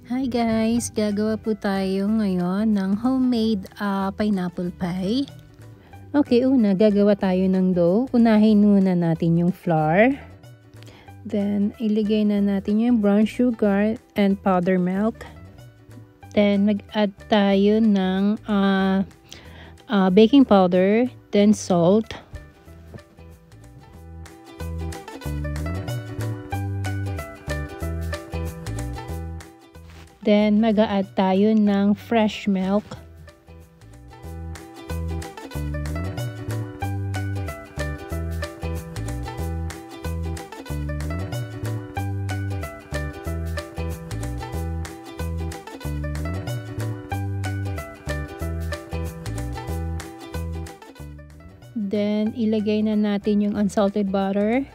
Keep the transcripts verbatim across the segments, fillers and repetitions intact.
Hi guys! Gagawa po tayo ngayon ng homemade uh, pineapple pie. Okay, una gagawa tayo ng dough. Unahin muna natin yung flour. Then, iligay na natin yung brown sugar and powder milk. Then, mag-add tayo ng uh, uh, baking powder, then salt. Then, mag-a-add tayo ng fresh milk. Then, ilagay na natin yung unsalted butter.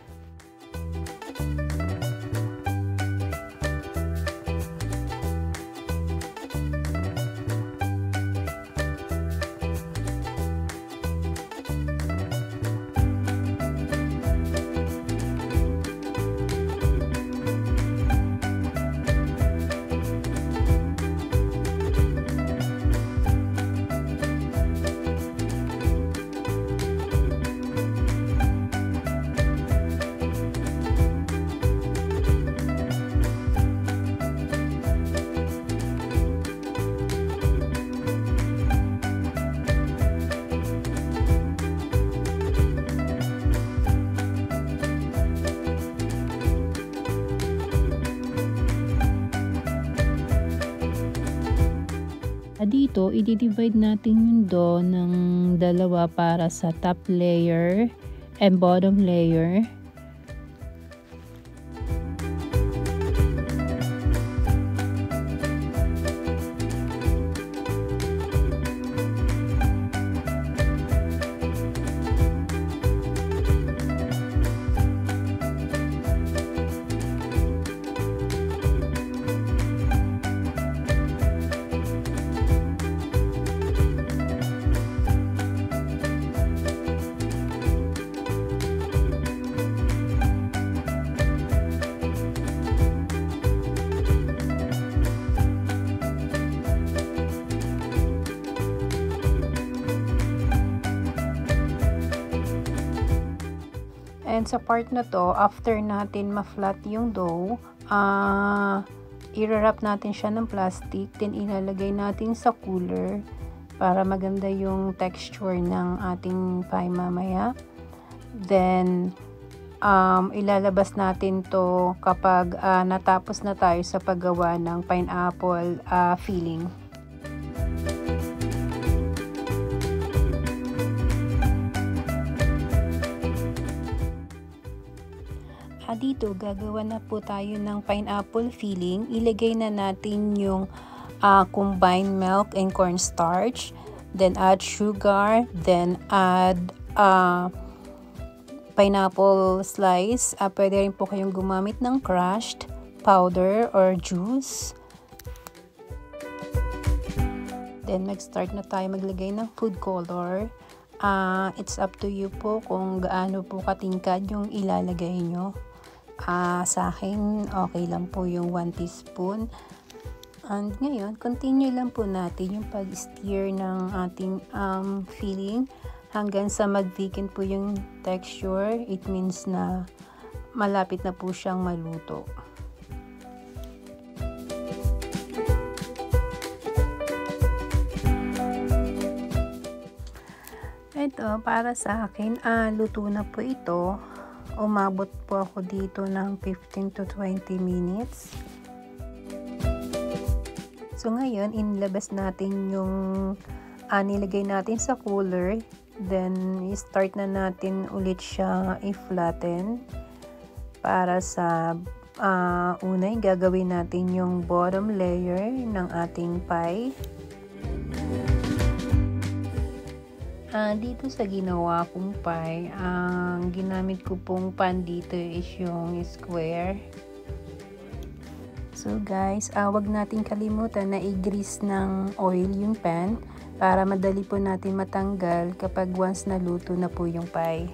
Dito, i-divide natin yung dough ng dalawa para sa top layer and bottom layer. And sa part na to, after natin ma-flat yung dough, uh, i-wrap natin siya ng plastic, then ilalagay natin sa cooler para maganda yung texture ng ating pie mamaya. Then, um, ilalabas natin to kapag uh, natapos na tayo sa paggawa ng pineapple uh, filling. Dito, gagawa na po tayo ng pineapple filling. Ilagay na natin yung uh, combined milk and cornstarch. Then, add sugar. Then, add uh, pineapple slice. Uh, pwede rin po kayong gumamit ng crushed powder or juice. Then, mag-start na tayo maglagay ng food color. Uh, it's up to you po kung gaano po katingkad yung ilalagay nyo. Uh, sa akin, okay lang po yung one teaspoon. And ngayon, continue lang po natin yung pag-stir ng ating um, filling hanggang sa mag-thicken po yung texture. It means na malapit na po siyang maluto. Ito, para sa akin, uh, luto na po ito. Umabot po ako dito ng fifteen to twenty minutes. So ngayon, inilabas natin yung uh, nilagay natin sa cooler. Then, i-start na natin ulit siya i-flatten. Para sa uh, una, gagawin natin yung bottom layer ng ating pie. Uh, dito sa ginawa kong pie, ang uh, ginamit ko pong pan dito is yung square. So guys, uh, wag natin kalimutan na i-grease ng oil yung pan para madali po natin matanggal kapag once naluto na po yung pie.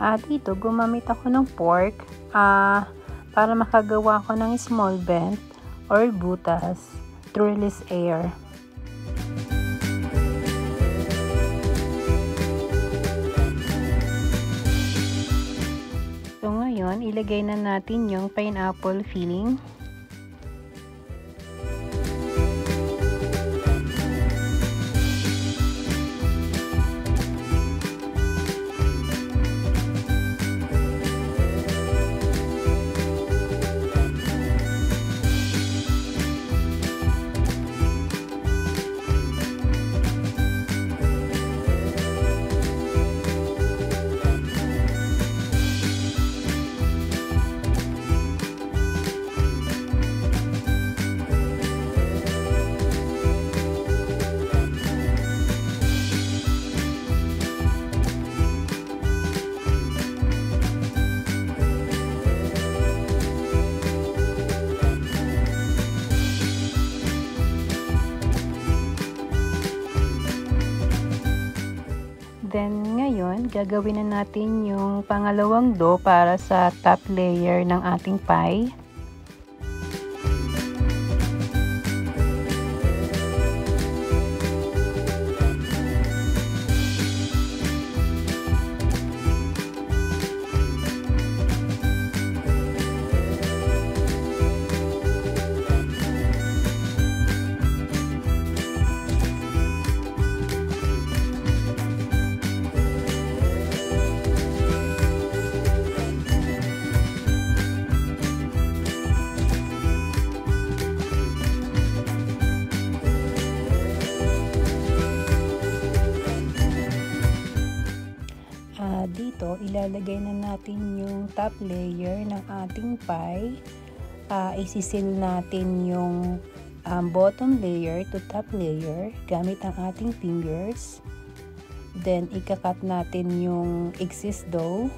At dito, gumamit ako ng pork uh, para makagawa ko ng small vent or butas to release air. So ngayon, ilagay na natin yung pineapple filling. Then, ngayon, gagawin na natin yung pangalawang dough para sa top layer ng ating pie. Dito, ilalagay na natin yung top layer ng ating pie. Uh, isisil natin yung um, bottom layer to top layer gamit ang ating fingers. Then, ikakat natin yung excess dough.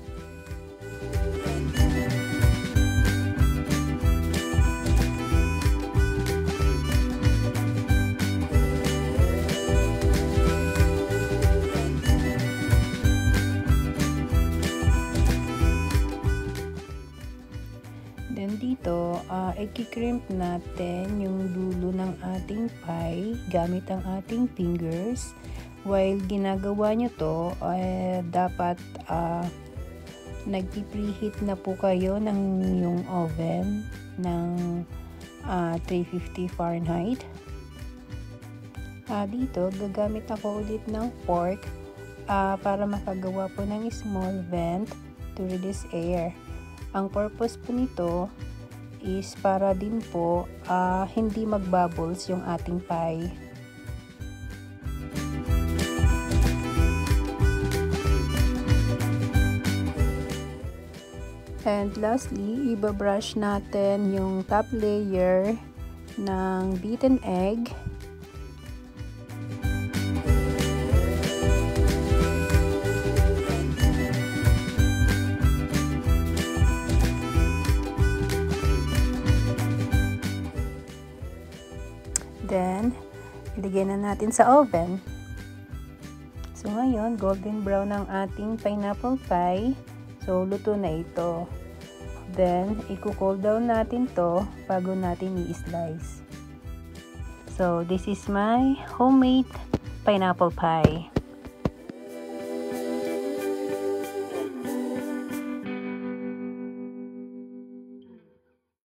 Then dito, uh, i-crimp natin yung dulo ng ating pie gamit ang ating fingers. While ginagawa nyo to, uh, dapat uh, nagpi-preheat na po kayo ng yung oven ng uh, three fifty Fahrenheit. Uh, dito, gagamit ako ulit ng fork uh, para makagawa po ng small vent to release air. Ang purpose po nito is para din po uh, hindi mag-bubbles yung ating pie. And lastly, ibabrush natin yung top layer ng beaten egg. Then, ilagay na natin sa oven. So, ngayon, golden brown ang ating pineapple pie. So, luto na ito. Then, i-cool down natin to bago natin i-slice. So, this is my homemade pineapple pie.